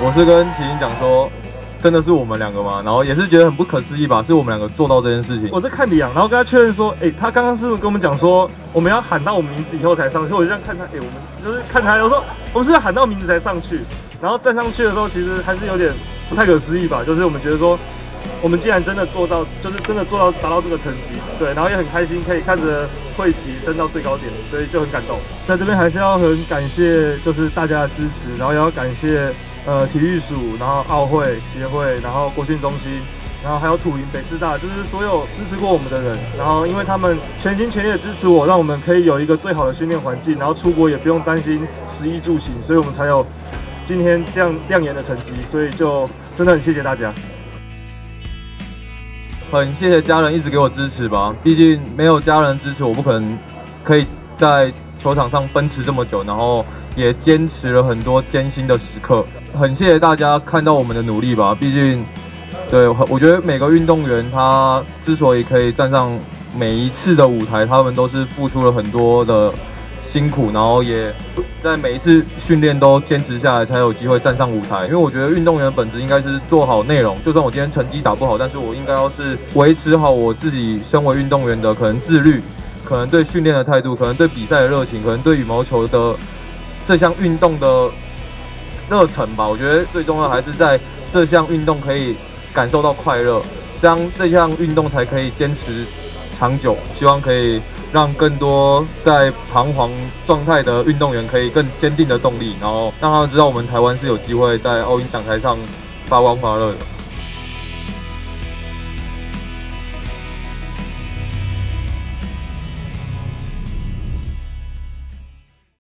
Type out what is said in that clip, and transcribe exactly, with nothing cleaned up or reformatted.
我是跟麒麟讲说，真的是我们两个吗？然后也是觉得很不可思议吧，是我们两个做到这件事情。 我是看李阳，然后跟他确认说，哎、欸，他刚刚是不是跟我们讲说，我们要喊到我们名字以后才上去？我就这样看他，哎、欸，我们就是看他，我说我们是要喊到名字才上去，然后站上去的时候，其实还是有点不太可思议吧，就是我们觉得说，我们既然真的做到，就是真的做到达到这个成绩，对，然后也很开心，可以看着会旗升到最高点，所以就很感动。在这边还是要很感谢，就是大家的支持，然后也要感谢。呃，体育署，然后奥会协会，然后国训中心，然后还有土营北师大，就是所有支持过我们的人。然后因为他们全心全意的支持我，让我们可以有一个最好的训练环境，然后出国也不用担心食衣住行，所以我们才有今天这样亮眼的成绩。所以就真的很谢谢大家， 很谢谢家人一直给我支持吧。毕竟没有家人支持，我不可能可以在球场上奔驰这么久，然后也坚持了很多艰辛的时刻。很谢谢大家看到我们的努力吧，毕竟，对，我觉得每个运动员他之所以可以站上每一次的舞台，他们都是付出了很多的辛苦，然后也在每一次训练都坚持下来，才有机会站上舞台。因为我觉得运动员的本质应该是做好内容，就算我今天成绩打不好，但是我应该要是维持好我自己身为运动员的可能自律，可能对训练的态度，可能对比赛的热情，可能对羽毛球的这项运动的热忱吧。我觉得最重要还是在这项运动可以感受到快乐，这样这项运动才可以坚持长久。希望可以让更多在彷徨状态的运动员可以更坚定的动力，然后让他们知道我们台湾是有机会在奥运奖台上发光发热的。